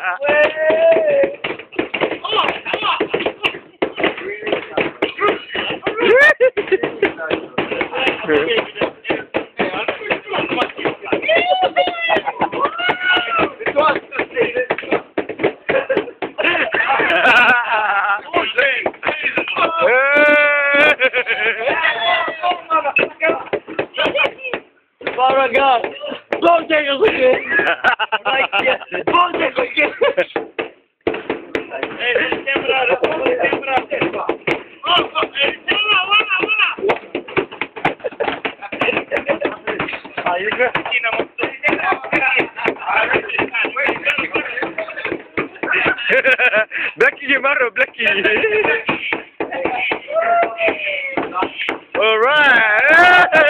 Oh my God! Don't take us again! Don't take us again! Hey, camera! Blacky marah, Blacky. Alright.